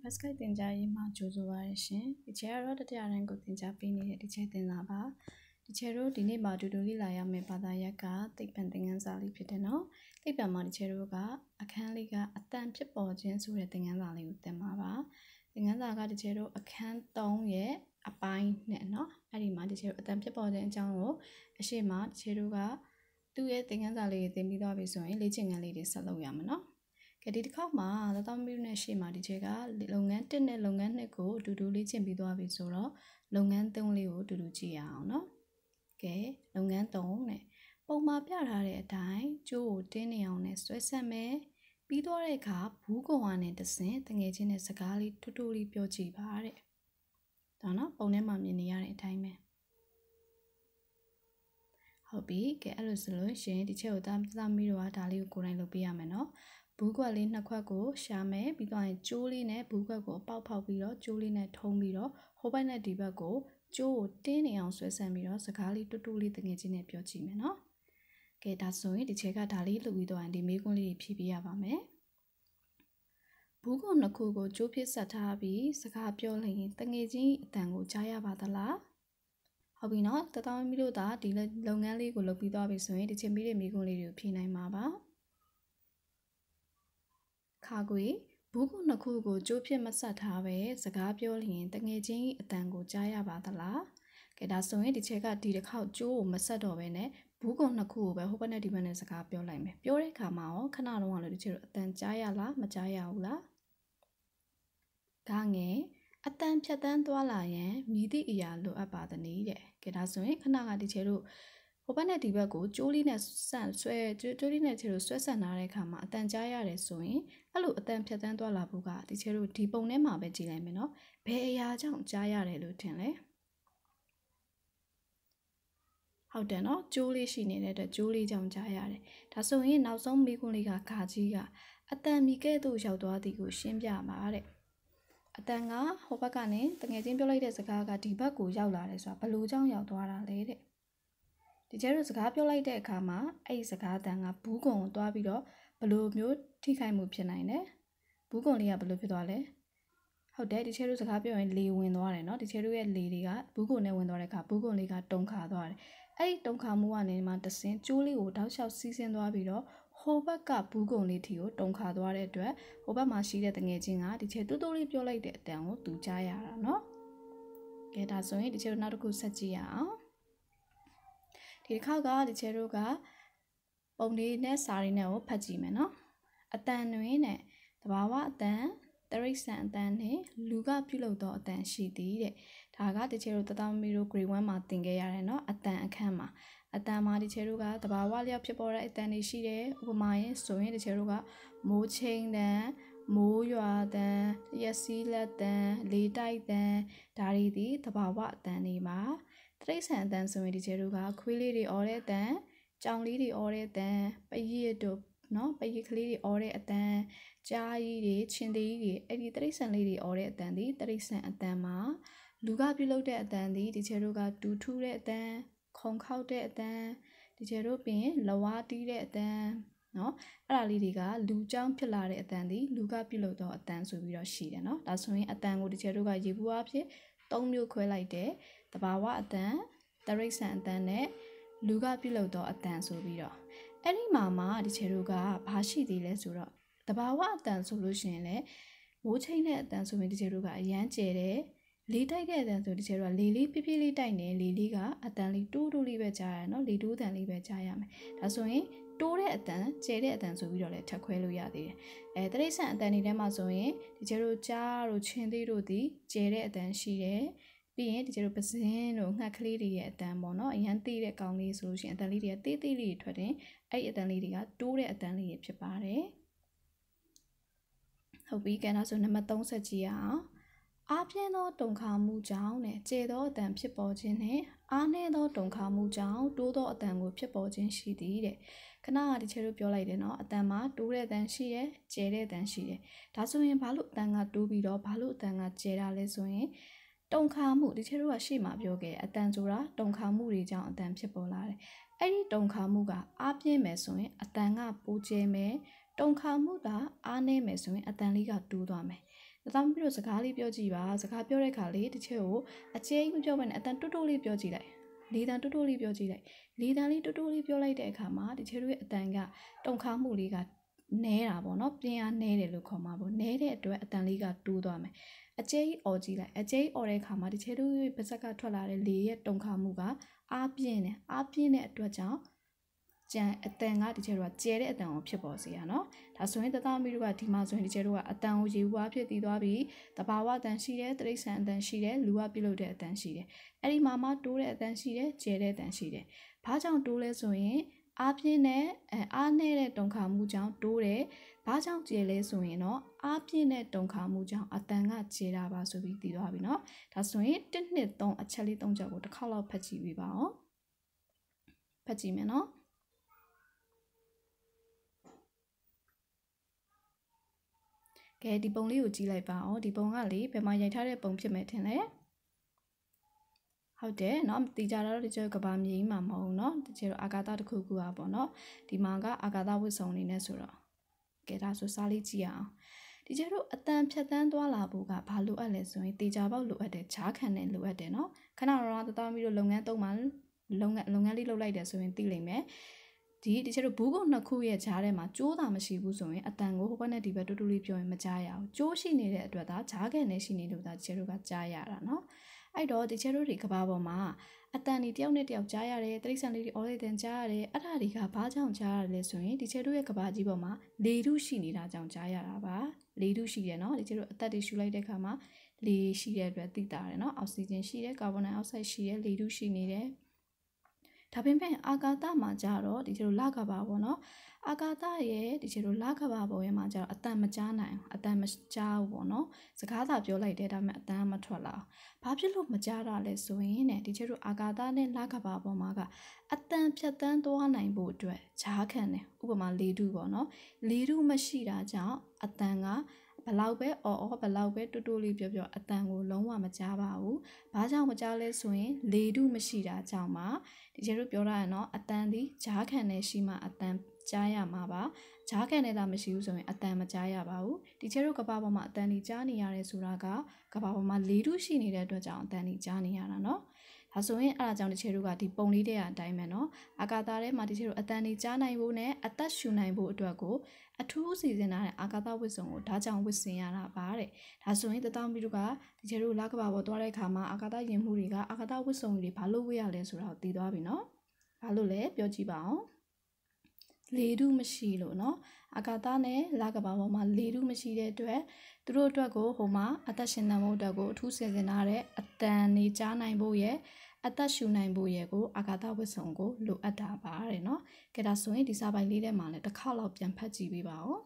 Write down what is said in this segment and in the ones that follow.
Pascal တင်ကြားရေးမှာကြိုဆိုပါရရှင်ဒီချဲကတော့တရားရန်ကိုတင်ကြားပေးနေတဲ့ဒီချဲတင်လာပါဒီချဲတို့ဒီနေ့မှာတူတူလေးလာရမယ့်ဘာသာရပ်ကသိပ္ပံသင်ခန်းစာလေးဖြစ်တယ်နော်သိပ္ပံမှာဒီချဲတို့ကအခန်းလေးကအတန်ဖြစ်ပေါ်ခြင်းဆိုတဲ့သင်ခန်းစာလေးကိုသင်ပါပါသင်ခန်းစာကဒီချဲတို့အခန်း3ရဲ့အပိုင်းနဲ့နော်အဲ့ဒီမှာဒီချဲတို့အတန်ဖြစ်ပေါ်ခြင်းအကြောင်းကိုအရှိမဒီချဲတို့ကသူ့ရဲ့သင်ခန်းစာလေးကိုသင်ပြီးသွားပြီဆိုရင်လေ့ကျင့်ခန်းလေးတွေဆက်လုပ်ရမယ်နော်ဒီတစ်ခေါက်မှာသတော်မီနဲ့ရှေ့မှာဒီချက်ကလုပ်ငန်း1နဲ့လုပ်ငန်း2ကိုအတူတူလေ့ကျင့်ပြီးသွားပြီဆိုတော့လုပ်ငန်း3လေးကိုအတူတူကြည့်ရအောင်နော်ကဲလုပ်ငန်း3နဲ့ပုံမှာပြထားတဲ့အတိုင်းကျိုးကိုတင်းနေအောင်နဲ့ဆွဲဆက်မယ်ပြီးသွားတဲ့အခါဘူးကွန်ဝါနဲ့တဆင်တငယ်ချင်းနဲ့စကားလေးတူတူလေးပြောကြည့်ပါတဲ့ဒါနော်ပုံထဲမှာမြင်နေရတဲ့အတိုင်းပဲဟုတ်ပြီကဲအဲ့လိုဆိုလို့ရှင်ဒီချက်ကိုသားမီတော့ဒါလေးကိုကိုယ်တိုင်လုပ်ပေးရမယ်နော်ဘူးခွက်လေးနှစ်ခွက်ကိုရှာမယ်ပြီးတော့ကျိုးလေးနဲ့ဘူးခွက်ကိုပေါက်ဖောက်ပြီးတော့ကျိုးလေးနဲ့ထုံးပြီးတော့ဟိုဘက်နဲ့ဒီဘက်ကိုကျိုးကိုတင်းနေအောင်ဆွဲဆန့်ပြီးတော့စကားလေးတူတူလေးတငယ်ချင်းနဲ့ပြောကြည့်မယ်နော်ကဲဒါဆိုရင်ဒီချက်ကဒါလေးလုပ်ပြီးတော့ဒီမေးခွန်းလေးဖြည့်ပြရပါမယ်ဘူးခွက်နှစ်ခုကိုကျိုးဖြစ်ဆက်ထားပြီးစကားပြောလိုက်ရင်တငယ်ချင်းအတန်ကိုကြားရပါသလားဟုတ်ပြီနော်တတော်မီတို့ဒါဒီလုပ်ငန်းလေးကိုလုပ်ပြီးသွားပြီဆိုရင်ဒီချင်းမီတဲ့မေးခွန်းလေးတွေကိုဖြည့်နိုင်မှာပါခါကွေဘူးခုနှစ်ခုကိုကြိုးဖြစ်မဆက်ထားပဲစကားပြောလျင်တငယ်ချင်းအတန်ကိုကြားရပါသလားကဲဒါဆိုရင်ဒီချက်ကဒီတစ်ခေါက်ကြိုးကိုမဆက်တော့ပဲနဲ့ဘူးခုနှစ်ခုကိုပဲဟိုဘက်နဲ့ဒီဘက်နဲ့စကားပြောလိုက်မယ်ပြောတဲ့အခါမှာရောခဏတော့လို့ဒီချက်အတန်ကြားရလားမကြားရဘူးလားဂငယ်အတန်ဖြတ်တန်းသွားလာရန်မြည်သည့်အရာလိုအပ်ပါသနည်းတဲ့ကဲဒါဆိုရင်ခဏကဒီချက်တို့ဟိုဘက်နဲ့ဒီဘက်ကိုကျိုးလေးနဲ့ဆွဲလေးနဲ့ချေလို့ဆွဲဆန့်ထားတဲ့အခါမှာအတန်ကြားရတယ်ဆိုရင်အဲ့လိုအတန်ဖြတ်တန်းသွားလာဖို့ကဒီချေလို့ဒီပုံထဲမှာပဲကြည့်လိုက်မယ်နော်ဘယ်အရာကြောင့်ကြားရတယ်လို့ထင်လဲဟုတ်တယ်နော်ကျိုးလေးရှိနေတဲ့အတွက်ကျိုးလေးကြောင့်ကြားရတယ်ဒါဆိုရင်နောက်ဆုံးမိခွန်းလေးကခါကြီးကအတန်မီကဲ့သို့ရောက်သွားသည်ကိုရှင်းပြပါတဲ့အတန်ကဟိုဘက်ကနေတငယ်ချင်းပြောလိုက်တဲ့စကားကဒီဘက်ကိုရောက်လာတယ်ဆိုတာဘယ်လိုကြောင့်ရောက်သွားတာလဲတဲ့ဒီကျဲတို့စကားပြောလိုက်တဲ့အခါမှာအဲ့ဒီစကားတန်ကဘူးကွန်ကိုတွားပြီးတော့ဘယ်လိုမျိုးထိခိုက်မှုဖြစ်နိုင်လဲဘူးကွန်လေးကဘယ်လိုဖြစ်သွားလဲဟုတ်တယ်ဒီကျဲတို့စကားပြောရင်လေဝင်သွားတယ်နော်ဒီကျဲတို့ရဲ့လေတွေကဘူးကွန်နဲ့ဝင်သွားတဲ့အခါဘူးကွန်လေးကတုံခါသွားတယ်အဲ့ဒီတုံခါမှုကနေမှတဆင်းကျိုးလေးကိုတောက်လျှောက်စီးဆင်းသွားပြီးတော့ဟိုဘက်ကဘူးကွန်လေးထီကိုတုံခါသွားတဲ့အတွက်ဟိုဘက်မှာရှိတဲ့တငယ်ချင်းကဒီကျဲတူတူလေးပြောလိုက်တဲ့အတန်ကိုသူကြားရတာနော်ကဲဒါဆိုရင်ဒီကျဲတို့နောက်တစ်ခုဆက်ကြည့်ရအောင်ဒီတစ်ခေါက်ကဒီချဲတို့ကပုံလေးနဲ့စာရီနဲ့ကိုဖတ်ကြည့်မယ်နော်အတန်တွင်နဲ့တဘာဝအတန်တရိษံအတန်နဲ့လူကပြုလုပ်သောအတန်ရှိသည်တဲ့ဒါကဒီချဲတို့တတော်မီတို့ grade 1မှာသင်ခဲ့ရတယ်နော်အတန်အခန်းမှာအတန်မှာဒီချဲတို့ကတဘာဝလျောက်ဖြစ်ပေါ်တဲ့အတန်တွေရှိတယ်ဥပမာရင်ဆိုရင်ဒီချဲတို့ကမိုးချင်းတန်မိုးရွာတန်ရက်စီးလက်တန်လေတိုက်တန်ဒါတွေဒီတဘာဝအတန်တွေမှာတရိษံအတန်ဆိုရင်ဒီကျဲတို့ကခွေးလေးတွေအော်တဲ့အတန်ကြောင်လေးတွေအော်တဲ့အတန်ပရိရတို့နော်ပရိကလေးတွေအော်တဲ့အတန်ကြားကြီးတွေချင်းသေးကြီးတွေအဲ့ဒီတရိษံလေးတွေအော်တဲ့အတန်ဒီတရိษံအတန်မှာလူကပြုလုပ်တဲ့အတန်ဒီဒီကျဲတို့ကတူထူးတဲ့အတန်ခုံခောက်တဲ့အတန်ဒီကျဲတို့ပြင်လဝါးတီးတဲ့အတန်နော်အဲ့ဒါလေးတွေကလူကြောင့်ဖြစ်လာတဲ့အတန်ဒီလူကပြုလုပ်တော့အတန်ဆိုပြီးတော့ရှိတယ်နော်ဒါဆိုရင်အတန်ကိုဒီကျဲတို့ကရေဘူးအဖြစ်၃မျိုးခွဲလိုက်တယ်တဘာဝအတန်တရိษံအတန်နဲ့လူကပြုလုပ်တော့အတန်ဆိုပြီးတော့အဲ့ဒီမှာဒီချေတို့ကဘာရှိသေးလဲဆိုတော့တဘာဝအတန်ဆိုလို့ရှိရင်လည်းမိုးချိန်တဲ့အတန်ဆိုရင်ဒီချေတို့ကအရန်ကျဲတယ်လေတိုက်တဲ့အတန်ဆိုဒီချေတို့ကလေလေးပြပြလေးတိုက်နေလေလေးကအတန်လေးတိုးတိုးလေးပဲကြားရတယ်နော်လေတိုးအတန်လေးပဲကြားရမယ်ဒါဆိုရင်တိုးတဲ့အတန်ကျဲတဲ့အတန်ဆိုပြီးတော့လည်းထပ်ခွဲလို့ရသေးတယ်တရိษံအတန်တွေထဲမှာဆိုရင်ဒီချေတို့ကြားတို့ချင်းသေးတို့ဒီကျဲတဲ့အတန်ရှိတယ်ပြီးရင်ဒီကျတို့ပစင်းတို့ငှက်ကလေးတွေရဲ့အတန်ပေါ့နော်အရန်သေးတဲ့ကောင်လေးဆိုလို့ရှိရင်အတန်လေးတွေကတေးသေးလေးတွေထွက်တယ်အဲ့ဒီအတန်လေးတွေကတိုးတဲ့အတန်လေးတွေဖြစ်ပါတယ်ဟုတ်ပြီကဲနောက်ဆိုနံပါတ်3ဆက်ကြည့်ရအောင်အားပြင်းသောတုန်ခါမှုကြောင့်နဲ့ကျေသောအတန်ဖြစ်ပေါ်ခြင်းနဲ့အားနည်းသောတုန်ခါမှုကြောင့်တိုးသောအတန်ကိုဖြစ်ပေါ်ခြင်းရှိသည်တဲ့ခဏကဒီချေတို့ပြောလိုက်တယ်နော်အတန်မှာတိုးတဲ့အတန်ရှိတယ်ကျေတဲ့အတန်ရှိတယ်ဒါဆိုရင်ဘာလို့အတန်ကတိုးပြီးတော့ဘာလို့အတန်ကကျေတာလဲဆိုရင်တုံခါမှုဒီချေတို့ကရှေ့မှာပြောခဲ့အတန်ဆိုတာတုံခါမှုတွေကြောင့်အတန်ဖြစ်ပေါ်လာတယ်အဲ့ဒီတုံခါမှုကအားပြင်းမယ်ဆိုရင်အတန်ကပိုကျဲမယ်တုံခါမှုကအားနည်းမယ်ဆိုရင်အတန်လေးကတိုးသွားမယ်သားသမီးတို့စကားလေးပြောကြည့်ပါစကားပြောတဲ့ခါလေးတစ်ချက်ကိုအကျဲကြီးမပြောဘဲနဲ့အတန်တိုးတိုးလေးပြောကြည့်လိုက်လေတန်တိုးတိုးလေးပြောကြည့်လိုက်လေတန်လေးတိုးတိုးလေးပြောလိုက်တဲ့အခါမှာတစ်ချက်တို့ရဲ့အတန်ကတုန်ခါမှုလေးကနဲတာပေါ့နော်ပြင်းအားနဲတယ်လို့ခေါ်မှာပေါ့နဲတဲ့အတွက်အတန်လေးကတိုးသွားမယ်အကျဲကြီးអော်ကြည့်လိုက်အကျဲကြီးអော်တဲ့အခါမှာတစ်ချက်တို့ရဲ့ပါးစပ်ကထွက်လာတဲ့လေရဲ့တုန်ခါမှုကအားပြင်းတယ်အားပြင်းတဲ့အတွက်ကြောင့်ကြံအတန်ကဒီကျဲတို့ကကျဲတဲ့အတန်ကိုဖြစ်ပေါ်စေရနော်ဒါဆိုရင်တသားမီတို့ကဒီမှာဆိုရင်ဒီကျဲတို့ကအတန်ကိုရေဘူးအားဖြစ်တည်သွားပြီးတဘာဝအတန်ရှိတယ်တိရစ္ဆာန်အတန်ရှိတယ်လူကပြုလုပ်တဲ့အတန်ရှိတယ်အဲ့ဒီမှာမှတိုးတဲ့အတန်ရှိတယ်ကျဲတဲ့အတန်ရှိတယ်ဘာကြောင့်တိုးလဲဆိုရင်အားပြင်းတဲ့အားနည်းတဲ့တုန်ခါမှုကြောင့်တိုးတယ်ဘာကြောင့်ကျဲလဲဆိုရင်တော့အားပြင်းတဲ့တုန်ခါမှုကြောင့်အတန်ကကျဲတာပါဆိုပြီးသိသွားပြီနော်ဒါဆိုရင်1 2 3အချက်လေး3ချက်ကိုတစ်ခါလောက်ဖတ်ကြည့်ပေးပါဦးဖတ်ကြည့်မယ်နော်ကဲဒီပုံလေးကိုကြည့်လိုက်ပါဦးဒီပုံကလေဘယ်မှာရိုက်ထားတဲ့ပုံဖြစ်မယ်ထင်လဲဟုတ်တယ်เนาะတီကြတော့ဒီကျကဘာမြေကြီးမှာမဟုတ်เนาะဒီကျတော့အာကာသတစ်ခုခုอ่ะပေါ့เนาะဒီမှာကအာကာသဝတ်စုံနေနဲ့ဆိုတော့ကဲဒါဆိုစားလေးကြည့်အောင်ဒီကျတော့အတန်ဖြတ်တန်းသွားလာဖို့ကဘာလိုအပ်လဲဆိုရင်တီကြပေါက်လိုအပ်တယ်ဂျားခံနဲ့လိုအပ်တယ်เนาะခဏတော့တသားမီတို့လုပ်ငန်းသုံးမှလုပ်ငန်းလေးလုပ်လိုက်တယ်ဆိုရင်သိလိမ့်မယ်ဒီကျတော့ဘူးကုန်းနှစ်ခုရဲ့ဂျားထဲမှာကျိုးတာမရှိဘူးဆိုရင်အတန်ကိုဟိုဘက်နဲ့ဒီဘက်တူတူလေးပြောရင်မကြားရဘူးကျိုးရှိနေတဲ့အတွက်ဒါဂျားခံနဲ့ရှိနေလို့ဒါကျတို့ကကြားရတာเนาะအဲ့တော့ဒီကျတို့တွေကဘာပေါ်မှာအတန်ဒီတယောက်နဲ့တယောက်ကြားရတယ်တိရစ္ဆာန်လေးတွေအော်လေးတန်ကြားရတယ်အဲ့ဒါတွေကဘာကြောင့်ကြားရလဲဆိုရင်ဒီကျတို့ရဲ့ကဘာကြီးပေါ်မှာလေထုရှိနေတာကြောင့်ကြားရတာပါလေထုရှိတယ်เนาะဒီကျတို့အသက်တွေရှူလိုက်တဲ့အခါမှာလေရှိတဲ့အတွက်သိတာတယ်เนาะအောက်ဆီဂျင်ရှိတယ်ကာဗွန်ဒိုင်အောက်ဆိုက်ရှိတယ်လေထုရှိနေတယ်ဒါပေမဲ့အာကာသမှာကြတော့ဒီကျတို့လကဘာပေါ့เนาะအာကာသရဲ့ဒီကျတို့လကဘာပေါ်ရဲ့မှာကြတော့အတန်မကြားနိုင်အတန်မကြားဘူးပေါ့နော်စကားသာပြောလိုက်တယ်ဒါပေမဲ့အတန်မထွက်လာဘာဖြစ်လို့မကြားတာလဲဆိုရင်ねဒီကျတို့အာကာသနဲ့လကဘာပေါ်မှာကအတန်ဖြတ်တန်းသွားနိုင်ဖို့အတွက်ဂျားခံတယ်ဥပမာလေထုပေါ့နော်လေထုမရှိတာကြောင့်အတန်ကဘလောက်ပဲအော်ဘလောက်ပဲတူတူလေးပြောအတန်ကိုလုံးဝမကြားပါဘူး။ဘာကြောင့်မကြားလဲဆိုရင်လေထုမရှိတာကြောင့်ပါဒီကျတို့ပြောရရင်တော့အတန်ဒီဂျားခံနေရှိမှအတန်ကြားရမှာပါဂျားခံနေတာမရှိဘူးဆိုရင်အတန်မကြားရပါဘူးဒီကျတို့ကဘာပေါ်မှာအတန်ဒီကြားနေရတယ်ဆိုတာကကဘာပေါ်မှာလေထုရှိနေတဲ့အတွက်ကြောင့်အတန်ဒီကြားနေရတာเนาะဒါဆိုရင်အဲ့ဒါကြောင့်ဒီချေတို့ကဒီပုံလေးတွေအတိုင်းပဲเนาะအာကာသထဲမှာဒီချေတို့အတန်တွေကြားနိုင်ဖို့နဲ့အသက်ရှူနိုင်ဖို့အတွက်ကိုအထူးစီစဉ်ထားတဲ့အာကာသဝတ်စုံကိုဒါကြောင့်ဝတ်ဆင်ရတာပါတဲ့ဒါဆိုရင်တသားမီတို့ကဒီချေတို့လကဘာပေါ်သွားတဲ့အခါမှာအာကာသယဉ်မှုတွေကအာကာသဝတ်စုံတွေဘာလို့ဝတ်ရလဲဆိုတာကိုသိသွားပြီเนาะဘာလို့လဲပြောကြည့်ပါအောင်လေထုမရှိလို့เนาะအာကာသနဲ့လကဘာပေါ်မှာလေထုမရှိတဲ့အတွက်သူတို့အတွက်ကိုဟိုမှာအသက်ရှင်သန်မှုအတွက်ကိုအထူးစီစဉ်ထားတဲ့အတန်နေကြားနိုင်ဖို့ရဲ့အသက်ရှူနိုင်ဖို့ရဲ့ကိုအာကာသဝတ်စုံကိုလိုအပ်တာပါတဲ့เนาะကဲဒါဆိုရင်ဒီစာပိုင်လေးထဲမှာလည်းတစ်ခါလောက်ပြန်ဖတ်ကြည့်ပေးပါဦး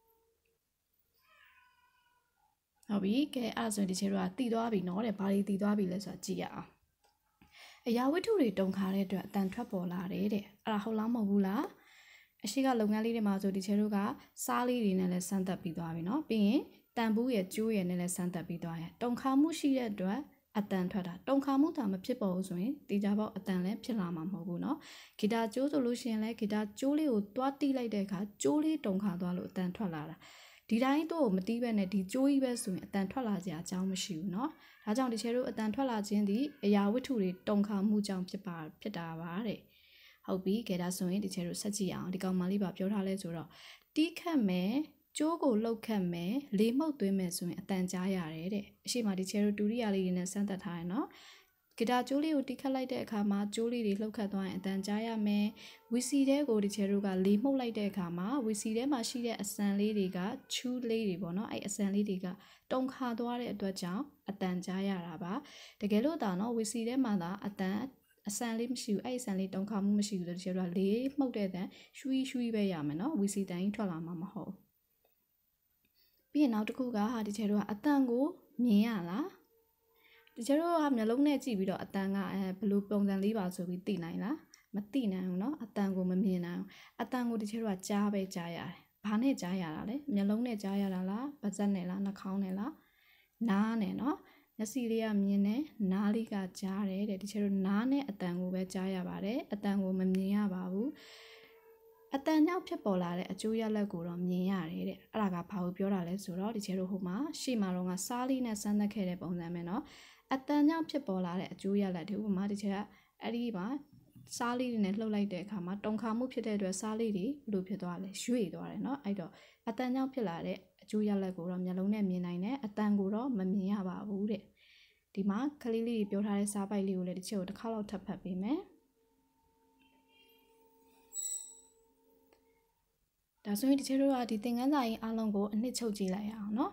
ဟုတ်ပြီကဲအဲ့ဒါဆိုရင်ဒီချေတို့ကတည်သွားပြီเนาะတဲ့ဘာတွေတည်သွားပြီလဲဆိုတာကြည့်ရအောင်အရာဝတ္ထုတွေတုံခါတဲ့အတွက်အတန်ထွက်ပေါ်လာတယ်တဲ့အဲ့ဒါဟုတ်လားမဟုတ်ဘူးလားအရှိကလုပ်ငန်းလေးတွေမှာဆိုဒီချေတို့ကစားလေးတွေနဲ့လည်းစမ်းသပ်ပြီးသွားပြီเนาะပြီးရင်တန်ဘူးရဲ့ကျိုးရဲ့နဲ့လည်းစမ်းသပ်ပြီးသွားရဲ့တုံခါမှုရှိတဲ့အတွက်အတန်ထွက်တာတုံခါမှုတာမဖြစ်ပေါ်ဘူးဆိုရင်တေချာပေါက်အတန်လည်းဖြစ်လာမှာမဟုတ်ဘူးเนาะဂီတာကျိုးဆိုလို့ရှိရင်လည်းဂီတာကျိုးလေးကိုတွားတီးလိုက်တဲ့အခါကျိုးလေးတုံခါသွားလို့အတန်ထွက်လာတာဒီတိုင်းတော့မတီးပဲနဲ့ဒီကျိုးကြီးပဲဆိုရင်အတန်ထွက်လာကြအကြောင်းမရှိဘူးเนาะဒါကြောင့်ဒီချေတို့အတန်ထွက်လာခြင်းဒီအရာဝတ္ထုတွေတုံခါမှုကြောင့်ဖြစ်တာပါတဲ့ဟုတ်ပြီကဲဒါဆိုရင်ဒီချေတို့ဆက်ကြည့်အောင်ဒီကောင်မလေးပါပြောထားလဲဆိုတော့တီးခတ်မယ်ကျိုးကိုလှုပ်ခတ်မယ်လေမှုတ်သွင်းမယ်ဆိုရင်အတန်ကြားရတယ်တဲ့အရှိမဒီချေတို့ဒူရိယာလေးတွေနဲ့စမ်းသပ်ထားရနော်ဂီတာကျိုးလေးကိုတီးခတ်လိုက်တဲ့အခါမှာကျိုးလေးတွေလှုပ်ခတ်သွားရင်အတန်ကြားရမယ်ဝီစီတဲကိုဒီချေတို့ကလေမှုတ်လိုက်တဲ့အခါမှာဝီစီထဲမှာရှိတဲ့အစံလေးတွေကချူးလေးတွေပေါ့နော်အဲ့အစံလေးတွေကတုံခါသွားတဲ့အတွက်ကြောင့်အတန်ကြားရတာပါတကယ်လို့ဒါနော်ဝီစီထဲမှာသာအတန်အဆန်လေးမရှိဘူးအဲ့အဆန်လေးတုံခါမှုမရှိဘူးဆိုတော့လေးမှုတ်တဲ့တန်ရွှီးပဲရမယ်နော်ဝီစီတန်ကြီးထွက်လာမှာမဟုတ်ပြီးရင်နောက်တစ်ခုကဟာဒီချေတို့ကအတန်ကိုမြင်ရလားဒီချေတို့ကမျက်လုံးနဲ့ကြည့်ပြီးတော့အတန်ကဘယ်လိုပုံစံလေးပါဆိုပြီးသိနိုင်လားမသိနိုင်ဘူးเนาะအတန်ကိုမမြင်နိုင်ဘူးအတန်ကိုဒီချေတို့ကကြားပဲကြားရတယ်ဘာနဲ့ကြားရတာလဲမျက်လုံးနဲ့ကြားရတာလားပါးစပ်နဲ့လားနှာခေါင်းနဲ့လားနားနဲ့เนาะမျက်စိလေးကမြင်တယ်နားလေးကကြားတယ်တဲ့ဒီချေတို့နားနဲ့အတန်ကိုပဲကြားရပါတယ်အတန်ကိုမမြင်ရပါဘူးအအတန်ကြောင့်ဖြစ်ပေါ်လာတဲ့အကျိုးရလဒ်ကိုတော့မြင်ရတယ်တဲ့အဲ့ဒါကဘာကိုပြောတာလဲဆိုတော့ဒီချေတို့ဟိုမှာရှေ့မှာတော့ကစားလေးနဲ့စမ်းသပ်ခဲ့တဲ့ပုံစံပဲเนาะအတန်ကြောင့်ဖြစ်ပေါ်လာတဲ့အကျိုးရလဒ်တွေဥပမာဒီချေကအဲ့ဒီမှာစားလေးတွေနဲ့လှုပ်လိုက်တဲ့အခါမှာတုံခါမှုဖြစ်တဲ့အတွက်စားလေးတွေဘယ်လိုဖြစ်သွားလဲရွေ့သွားတယ်เนาะအဲ့တော့အတန်ကြောင့်ဖြစ်လာတဲ့အကျိုးရလဒ်ကိုတော့မျက်လုံးနဲ့မြင်နိုင်တယ်အတန်ကိုတော့မမြင်ရပါဘူးတဲ့ဒီမှာကလေးလေးပြောထားတဲ့စားပိုက်လေးကိုလည်းဒီချက်ကိုတစ်ခါလောက်ထပ်ဖတ်ပေးမယ်ဒါဆိုရင်ဒီချက်တို့ကဒီသင်ခန်းစာကြီးအားလုံးကိုအနှစ်ချုပ်ကြည့်လိုက်ရအောင်เนาะ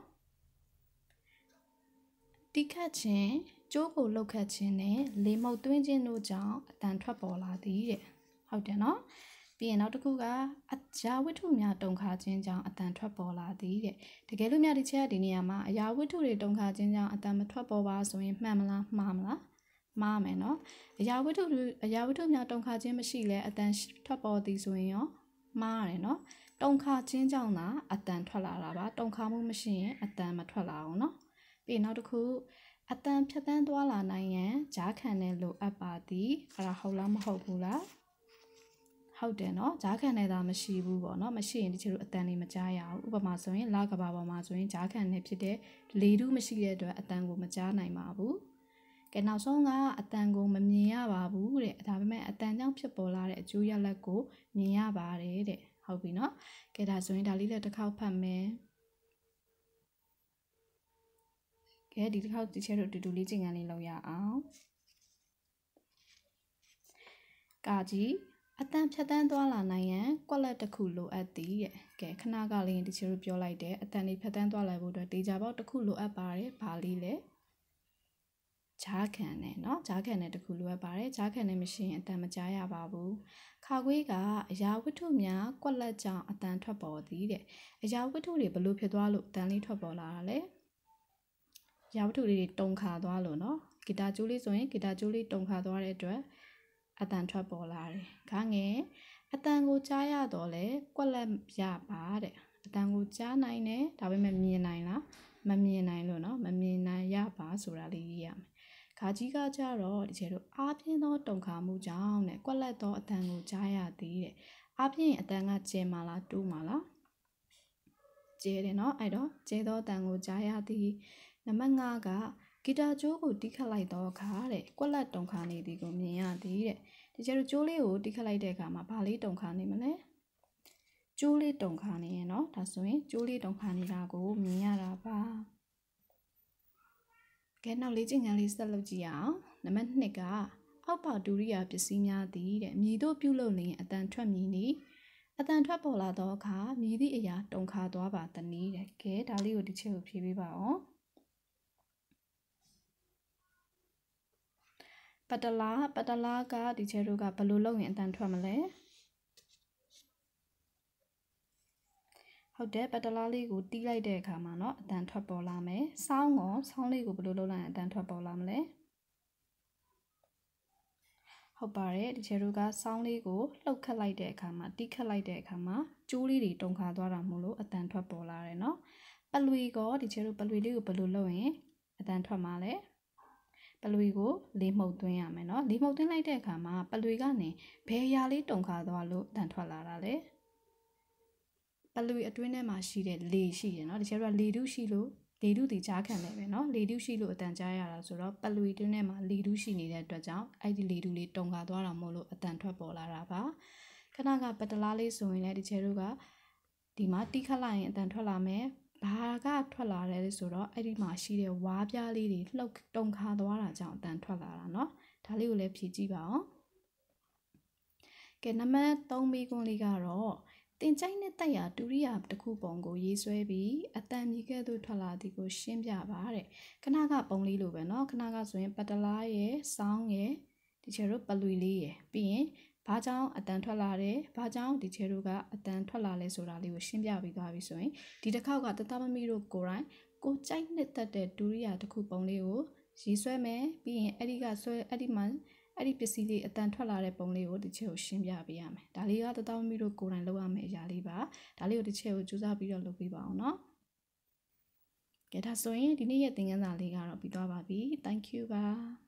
တိခတ်ခြင်းကျိုးကိုလှုပ်ခတ်ခြင်းနဲ့လေမုတ်သွင်းခြင်းတို့ကြောင့်အတန်ထွက်ပေါ်လာသည်တဲ့ဟုတ်တယ်เนาะပြီးရင်နောက်တစ်ခုကအရာဝတ္ထုများတုံခါခြင်းကြောင့်အတန်ထွက်ပေါ်လာသည်တဲ့တကယ်လို့များဒီချက်ကဒီနေရာမှာအရာဝတ္ထုတွေတုံခါခြင်းကြောင့်အတန်မထွက်ပေါ်ပါဆိုရင်မှန်မလားမှားမလားမှားမယ်เนาะအရာဝတ္ထုများတုံခါခြင်းမရှိလဲအတန်ထွက်ပေါ်သည်ဆိုရင်ရောမှားရတယ်เนาะတုံခါခြင်းကြောင့်သာအတန်ထွက်လာတာပါတုံခါမှုမရှိရင်အတန်မထွက်လာဘူးเนาะပြီးနောက်တစ်ခုအတန်ဖြတ်တန်းသွားလာနိုင်ရန်ကြားခံတဲ့လိုအပ်ပါသည်အဲ့ဒါဟုတ်လားမဟုတ်ဘူးလားဟုတ်တယ်เนาะကြားခံနေတာမရှိဘူးပေါ့เนาะမရှိရင်ဒီချေတို့အတန်လေးမကြားရဘူးဥပမာဆိုရင်လကဘာပေါ်မှာဆိုရင်ကြားခံနေဖြစ်တဲ့လေထုမရှိတဲ့အတွက်အတန်ကိုမကြားနိုင်ပါဘူးကဲနောက်ဆုံးကအတန်ကိုမမြင်ရပါဘူးတဲ့ဒါပေမဲ့အတန်ကြောင့်ဖြစ်ပေါ်လာတဲ့အကျိုးရလဒ်ကိုမြင်ရပါတယ်တဲ့ဟုတ်ပြီเนาะကဲဒါဆိုရင်ဒါလေးလည်းတစ်ခေါက်ဖတ်မယ်ကဲဒီတစ်ခေါက်ဒီချေတို့တူလေးကျင်ကန်လေးလုပ်ရအောင်ကာကြီးအတန်ဖြတ်တန်းသွားလာနိုင်ရန်ကွက်လက်တစ်ခုလိုအပ်သည်တဲ့ကဲခဏကလေးဒီချေတို့ပြောလိုက်တယ်အတန်လေးဖြတ်တန်းသွားလာဖို့အတွက်ဒေဂျာပေါက်တစ်ခုလိုအပ်ပါတယ်ဘာလေးလဲကြားခံနဲ့เนาะကြားခံနဲ့တစ်ခုလိုအပ်ပါတယ်ကြားခံနဲ့မရှိရင်အတန်မကြားရပါဘူးခါခွေးကအရာဝတ္ထုများကွက်လက်ကြောင့်အတန်ထွက်ပေါ်သည်တဲ့အရာဝတ္ထုတွေဘလို့ဖြစ်သွားလို့အတန်လေးထွက်ပေါ်လာတာလဲအရာဝတ္ထုတွေတုံခါသွားလို့เนาะဂီတာကျိုးလေးဆိုရင်ဂီတာကျိုးလေးတုံခါသွားတဲ့အတွက်အတန်ထွက်ပေါ်လာတယ်ခါငယ်အတန်ကိုကြားရတော့လဲကွက်လက်ရပါတဲ့အတန်ကိုကြားနိုင်တယ်ဒါပေမဲ့မြင်နိုင်လားမမြင်နိုင်လို့เนาะမမြင်နိုင်ရပါဆိုတာလေးရေးရမယ်ခါကြီးကကြတော့ဒီကျတို့အားပြင်းသောတုံခါမှုကြောင့်တဲ့ကွက်လက်သောအတန်ကိုကြားရသည်တဲ့အားပြင်းအတန်ကကျဲမှာလားတူးမှာလားကျဲတယ်เนาะအဲ့တော့ကျဲသောအတန်ကိုကြားရသည်နံပါတ်5ကဂီတာကျိုးကိုတီးခတ်လိုက်တော့အခါတဲ့ကွက်လက်တုံခါနေသည်ကိုမြင်ရသည်တဲ့ဒီကျတို့ကျိုးလေးကိုတီးခတ်လိုက်တဲ့အခါမှာဘာလေးတုံခါနေမလဲကျိုးလေးတုံခါနေရင်เนาะဒါဆိုရင်ကျိုးလေးတုံခါနေတာကိုမြင်ရတာပါကဲနောက်လေးကျင်ကန်လေးဆက်လုပ်ကြည့်အောင်နံပါတ်2ကအောက်ပါဒုရိယာပစ္စည်းများသည်တဲ့မြည်တို့ပြုလုပ်လျင်အတန်ထွက်မည်နီအတန်ထွက်ပေါ်လာသောအခါမြည်သည့်အရာတုံခါသွားပါတနည်းတဲ့ကဲဒါလေးကိုဒီချက်ကိုဖြေပေးပါအောင်ပတလာကဒီချက်တို့ကဘယ်လိုလုပ်ရင်အတန်ထွက်မလဲဟုတ်တယ်ပတလာလေးကိုတီးလိုက်တဲ့အခါမှာเนาะအတန်ထွက်ပေါ်လာမယ်ဆောင်းလေးကိုဘယ်လိုလုပ်လိုက်ရင်အတန်ထွက်ပေါ်လာမလဲဟုတ်ပါတယ်ဒီချက်တို့ကဆောင်းလေးကိုလှုပ်ခတ်လိုက်တဲ့အခါမှာတီးခတ်လိုက်တဲ့အခါမှာကျိုးလေးတွေတုံခါသွားတာမို့လို့အတန်ထွက်ပေါ်လာတယ်เนาะပလွေကောဒီချက်တို့ပလွေလေးကိုဘယ်လိုလုပ်ရင်အတန်ထွက်မှာလဲပလွေကိုလေမှုတ်သွင်းရမယ်เนาะလေမှုတ်သွင်းလိုက်တဲ့အခါမှာပလွေကနေဘယ်အရာလေးတုံခါသွားလို့အတန်ထွက်လာတာလဲပလွေအတွင်းထဲမှာရှိတဲ့လေရှိတယ်เนาะဒီချက်တို့ကလေထုရှိလို့လေထုဒီကြားခံတယ်ပဲเนาะလေထုရှိလို့အတန်ကြားရတာဆိုတော့ပလွေအတွင်းထဲမှာလေထုရှိနေတဲ့အတွက်ကြောင့်အဲ့ဒီလေထုလေးတုံခါသွားတာမို့လို့အတန်ထွက်ပေါ်လာတာပါခဏကပတလားလေးဆိုရင်လည်းဒီချက်တို့ကဒီမှာတီးခတ်လိုက်ရင်အတန်ထွက်လာမယ်ဘာကထွက်လာလဲဆိုတော့အဲ့ဒီမှာရှိတဲ့ဝါးပြားလေးတွေလှုပ်တုံခါသွားတာကြောင့်အတန်ထွက်လာတာเนาะဒါလေးကိုလည်းဖြည့်ကြည့်ပါအောင်ကဲနံပါတ်3မိကွန်းလေးကတော့တင်ကြိုက်နဲ့တက်ရာဒုရိယာတစ်ခုပုံကိုရေးဆွဲပြီးအတန်မြည်ကဲ့သို့ထွက်လာသည်ကိုရှင်းပြပါတဲ့ခဏကပုံလေးလိုပဲเนาะခဏကဆိုရင်ပတလားရဲ့စောင်းရဲ့ဒီချေတို့ပလွေလေးရဲ့ပြီးရင်ဘာကြောင့်အတန်ထွက်လာတယ်ဘာကြောင့်ဒီချေတို့ကအတန်ထွက်လာလဲဆိုတာလေးကိုရှင်းပြပြီးသွားပြီဆိုရင်ဒီတစ်ခေါက်ကတတမမီတို့ကိုယ်တိုင်ကိုကြိုက်နဲ့တက်တဲ့ဒုရိယာတစ်ခုပုံလေးကိုရေးဆွဲမယ်ပြီးရင်အဲ့ဒီမှာအဲ့ဒီပစ္စည်းလေးအတန်ထွက်လာတဲ့ပုံလေးကိုဒီချက်ကိုရှင်းပြပေးရမယ်ဒါလေးကတတမီတို့ကိုယ်တိုင်လုပ်ရမယ့်အရာလေးပါဒါလေးကိုဒီချက်ကိုကြိုးစားပြီးတော့လုပ်ပေးပါအောင်เนาะကဲဒါဆိုရင်ဒီနေ့ရဲ့သင်ခန်းစာလေးကတော့ပြီးသွားပါပြီ thank you ပါ